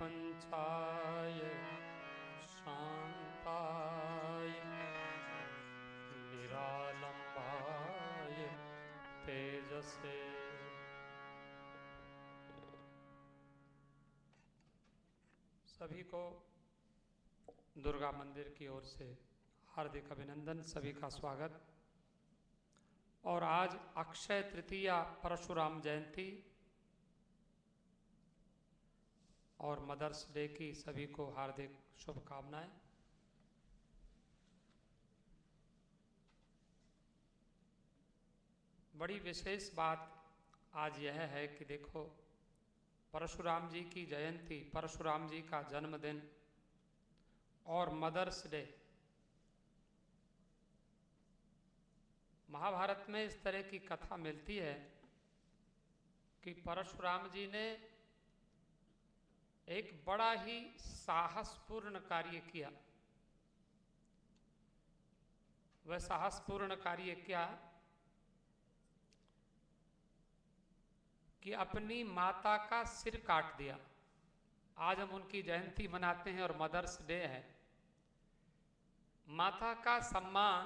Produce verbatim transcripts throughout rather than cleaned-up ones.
प्रपंचाय शांताय निरालंबाय तेजसे। सभी को दुर्गा मंदिर की ओर से हार्दिक अभिनंदन, सभी का स्वागत। और आज अक्षय तृतीया, परशुराम जयंती और मदर्स डे की सभी को हार्दिक शुभकामनाएं। बड़ी विशेष बात आज यह है कि देखो, परशुराम जी की जयंती, परशुराम जी का जन्मदिन और मदर्स डे। महाभारत में इस तरह की कथा मिलती है कि परशुराम जी ने एक बड़ा ही साहसपूर्ण कार्य किया। वह साहसपूर्ण कार्य क्या कि अपनी माता का सिर काट दिया। आज हम उनकी जयंती मनाते हैं और मदर्स डे है। माता का सम्मान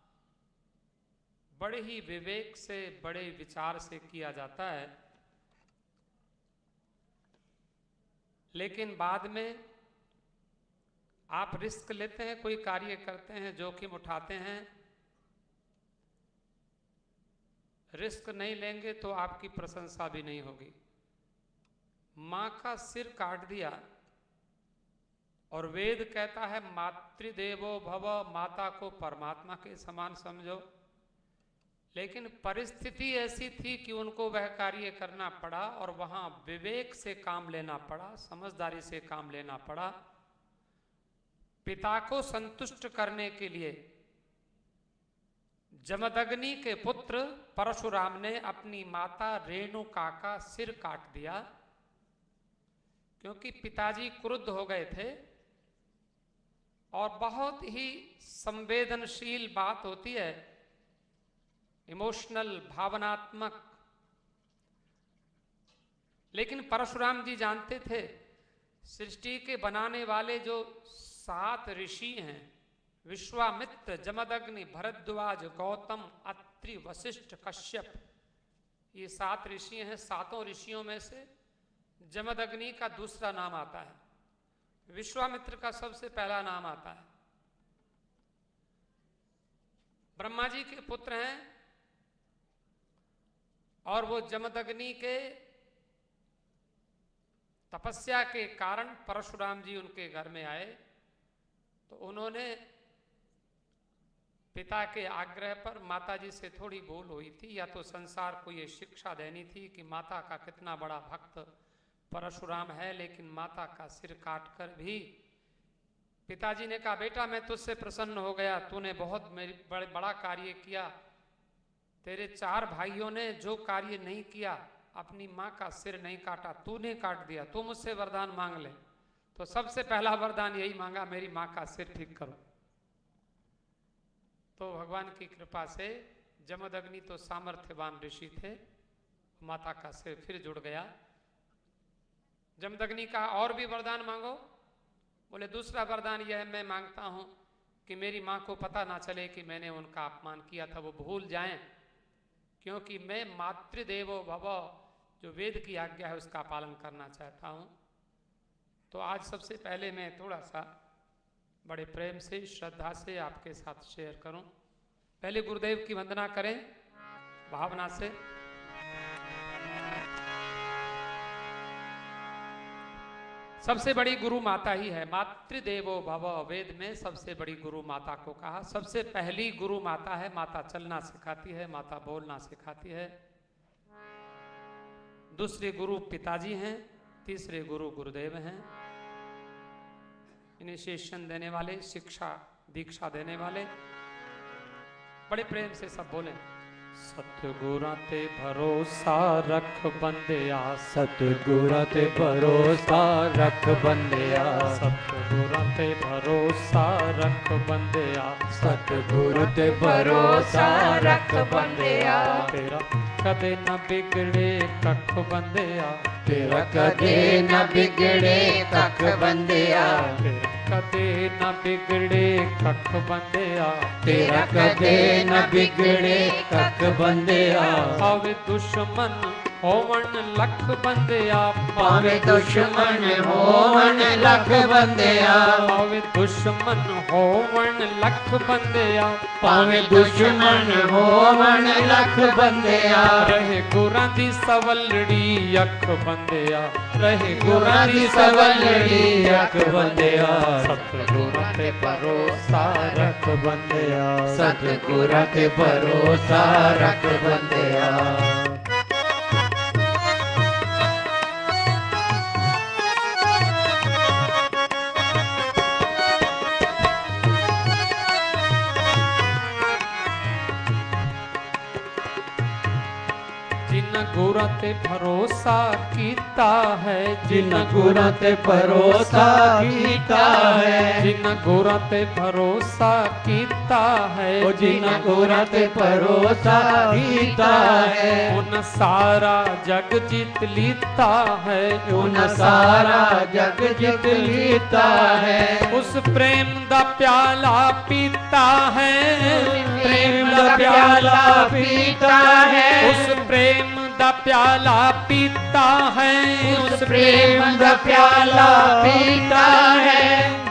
बड़े ही विवेक से, बड़े विचार से किया जाता है, लेकिन बाद में आप रिस्क लेते हैं, कोई कार्य करते हैं, जोखिम उठाते हैं, रिस्क नहीं लेंगे तो आपकी प्रशंसा भी नहीं होगी। मां का सिर काट दिया और वेद कहता है मातृदेवो भव, माता को परमात्मा के समान समझो। लेकिन परिस्थिति ऐसी थी कि उनको वह कार्य करना पड़ा और वहां विवेक से काम लेना पड़ा, समझदारी से काम लेना पड़ा। पिता को संतुष्ट करने के लिए जमदग्नि के पुत्र परशुराम ने अपनी माता रेणुका का सिर काट दिया, क्योंकि पिताजी क्रुद्ध हो गए थे। और बहुत ही संवेदनशील बात होती है, इमोशनल, भावनात्मक। लेकिन परशुराम जी जानते थे सृष्टि के बनाने वाले जो सात ऋषि हैं, विश्वामित्र, जमदग्नि, भरद्वाज, गौतम, अत्रि, वशिष्ठ, कश्यप, ये सात ऋषि हैं। सातों ऋषियों में से जमदग्नि का दूसरा नाम आता है, विश्वामित्र का सबसे पहला नाम आता है। ब्रह्मा जी के पुत्र हैं और वो जमदग्नि के तपस्या के कारण परशुराम जी उनके घर में आए तो उन्होंने पिता के आग्रह पर, माता जी से थोड़ी भूल हुई थी, या तो संसार को ये शिक्षा देनी थी कि माता का कितना बड़ा भक्त परशुराम है, लेकिन माता का सिर काटकर भी पिताजी ने कहा बेटा मैं तुझसे प्रसन्न हो गया, तूने बहुत मेरी बड़े बड़ा कार्य किया। तेरे चार भाइयों ने जो कार्य नहीं किया, अपनी माँ का सिर नहीं काटा, तूने काट दिया, तू मुझसे वरदान मांग ले। तो सबसे पहला वरदान यही मांगा, मेरी माँ का सिर ठीक करो। तो भगवान की कृपा से जमदग्नि तो सामर्थ्यवान ऋषि थे, माता का सिर फिर जुड़ गया। जमदग्नि का और भी वरदान मांगो। बोले दूसरा वरदान यह मैं मांगता हूं कि मेरी माँ को पता ना चले कि मैंने उनका अपमान किया था, वो भूल जाएं, क्योंकि मैं मातृदेवो भव, जो वेद की आज्ञा है उसका पालन करना चाहता हूं। तो आज सबसे पहले मैं थोड़ा सा बड़े प्रेम से, श्रद्धा से आपके साथ शेयर करूं। पहले गुरुदेव की वंदना करें भावना से। सबसे बड़ी गुरु माता ही है, मातृदेवो भव। वेद में सबसे बड़ी गुरु माता को कहा। सबसे पहली गुरु माता है, माता चलना सिखाती है, माता बोलना सिखाती है। दूसरे गुरु पिताजी हैं, तीसरे गुरु गुरुदेव हैं, इनिशिएशन देने वाले, शिक्षा दीक्षा देने वाले। बड़े प्रेम से सब बोले। सतगुरां ते भरोसा रख बंदिया, सतगुरां ते भरोसा रख बंदिया, सतगुरां ते भरोसा रख बंदिया, सतगुरु ते भरोसा रख बंदिया। तेरा कदे न बिगड़े कख बंदिया, तेरा कदे न बिगड़े कख बंदिया, कदे न बिगड़े कख बंदिया, तेरा कदे न बिगड़े कख बंदिया। भावे दुश्मन होवन लख बंदिया, भावे दुश्मन होवन लख बंदिया, भावे दुश्मन होवन लख बंदिया, भावे दुश्मन होवन लख बंदिया। रहे गुरां दी सवलड़ी अख बंदिया, रहे गुरां दी सवलड़ी अख बंदिया, सतगुरां ते भरोसा रख बंदिया, सतगुरां ते भरोसा रख बंदिया। जिन गुरां ते भरोसा कीता है, जिन गुरां ते भरोसा कीता है, जिन गुरां ते भरोसा कीता है, ओ जिन गुरां ते भरोसा कीता है, उन सारा जग जीत लीता है, उन सारा जग जीत लीता है। उस प्रेम दा प्याला पीता है, प्रेम दा प्याला पीता है, उस प्रेम दा प्याला पीता है, उस प्रेम दा प्याला पीता है।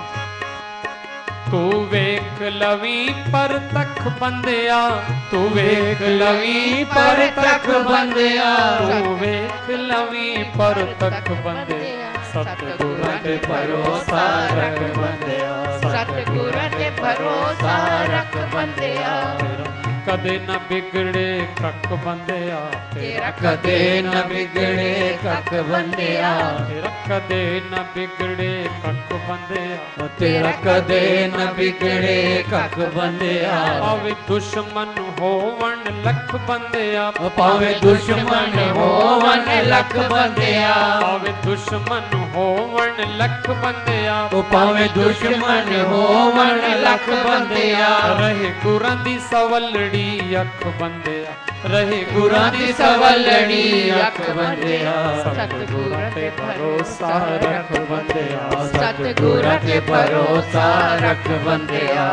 तू वेख लवी पर तक बंदिया, तू वेख लवी पर तक बंदिया, तू वेख लवी पर तक बंदिया, सतगुरां ते भरोसा रख बंदिया, सतगुरां ते भरोसा रख बंदिया। कदे न बिगड़े कख बंदिया, तेरा कदे न बिगड़े कख बंदिया, तेरा कदे न बिगड़े कख बंदिया, तेरा कदे न बिगड़े कख बंदिया। भावे दुश्मन होवन लख बंदिया, भावे दुश्मन होवन लख बंदिया, भावे दुश्मन होवन लख बंदिया, भावे दुश्मन होवन लख बंदिया। रहे गुरां दी सवलड़ी अख बंदिया, रहे गुरां दी सवलड़ी अख बंदिया, सतगुरां ते भरोसा रख बंदिया, सतगुरां ते भरोसा रख बंदिया।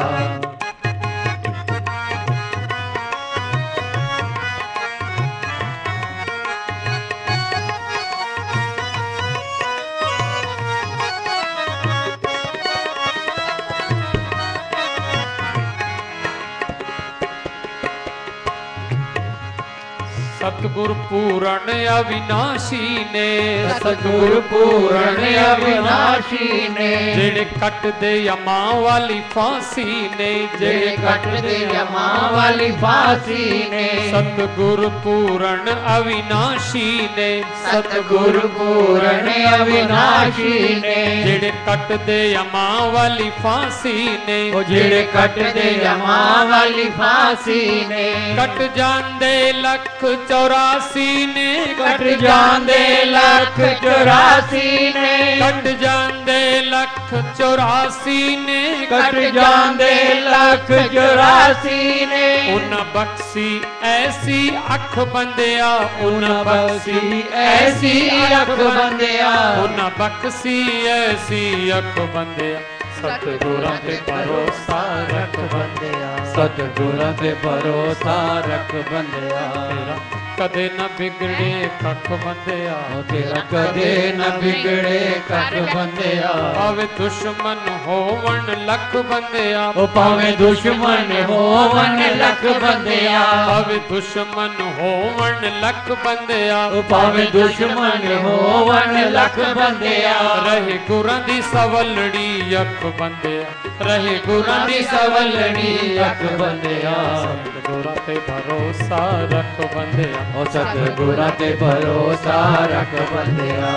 सतगुर पूरण अविनाशी ने, सतगुर पूरण अविनाशी ने, जेड़े कट दे यमां वाली फांसी ने, जेड़े कट दे यमां वाली फांसी ने। सतगुर पूरण अविनाशी ने, सतगुर पूरण अविनाशी ने, जेड़े कट दे यमां वाली फांसी ने, ओ जेड़े कट दे यमां वाली फांसी ने। कट जांदे लख चौरासी ने, कट जांदे लख चौरासी ने, कट जांदे लख चौरासी ने, कट जांदे लख चौरासी ने। उन बख्शी ऐसी अख बंदिया, उन बख्शी ऐसी अख बंदिया, उन बख्शी ऐसी अख बंदिया, सतगुरां ते भरोसा रख बंदिया, सतगुरां ते भरोसा रख बंदिया। तेरा कदे न बिगड़े कख बंदिया, तेरा कदे न बिगड़े कख बंदिया। भावे दुश्मन होवन लख बंदिया, ओ भावे दुश्मन होवन लख बंदिया, भावे दुश्मन होवन लख बंदिया, ओ भावे दुश्मन होवन लख बंदिया। रहे गुरां दी सवलड़ी अख बंदिया, रहे गुरां दी सवलड़ी अख बंदिया, सतगुरां ते भरोसा रख बंदिया, ओ सतगुरां ते भरोसा रख बंदिया।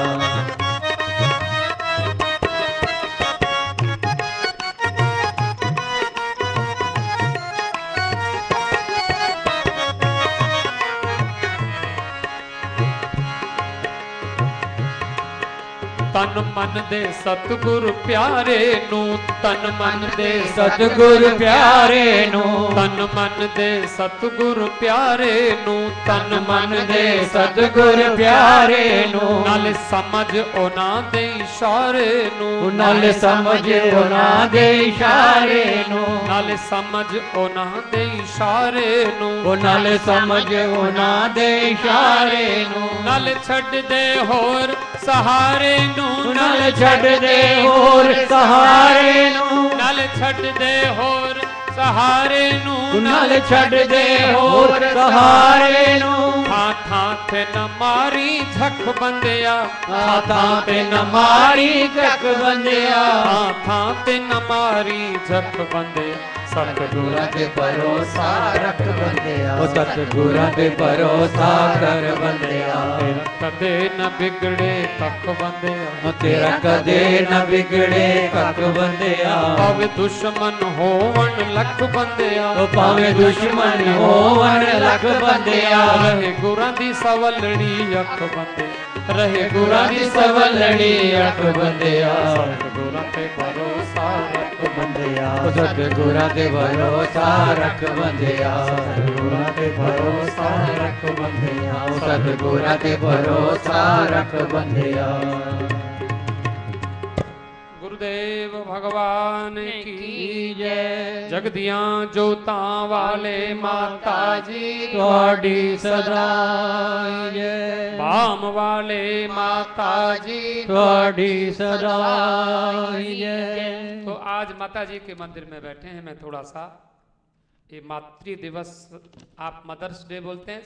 तन तन मन दे सतगुरु प्यारे नू तन मन दे सतगुरु प्यारे नू तन मन दे सतगुरु प्यारे नू तन मन दे सतगुरु प्यारे नू नाल समझ ओना दे इशारे नू नाल समझ ओना दे इशारे नू नाल समझ ओना दे इशारे नू नाल समझ ओना दे इशारे नू नाल छड़ दे होर सहारे नू नाल छड़ दे होर सहारे नू नाल छड़ दे होर सहारे नू नाल छड़ दे होर सहारे नू थां थां ते न मारी झक बंदिया थां थां ते न मारी झक बंदिया थां थां ते न मारी झक बंदिया सतगुरां ते भरोसा रख बंदिया ओ सतगुरां ते भरोसा कर बंदिया तेरा कदे न बिगड़े तक बंदिया तेरा कदे न बिगड़े कक बंदिया भावे दुश्मन होवन लख बंदिया ओ भावे दुश्मन होवन लख बंदिया रहे गुरां दी सवलड़ी अख बंदे रहे गुरां दी सवलड़ी अख बंदिया सतगुरां ते भरोसा रख बंदिया ओ सतगुरां ते भरोसा रख बंदिया सतगुरां ते भरोसा रख बंदिया ओ सतगुरां ते भरोसा रख बंदिया। गुरुदेव भगवान की जय जगदियां जोतां वाले माता जी तुहाडी सदा जय बाम वाले माता जी तुहाडी सदा जय। तो आज माता जी के मंदिर में बैठे हैं। मैं थोड़ा सा ये मातृ दिवस आप मदर्स डे बोलते हैं,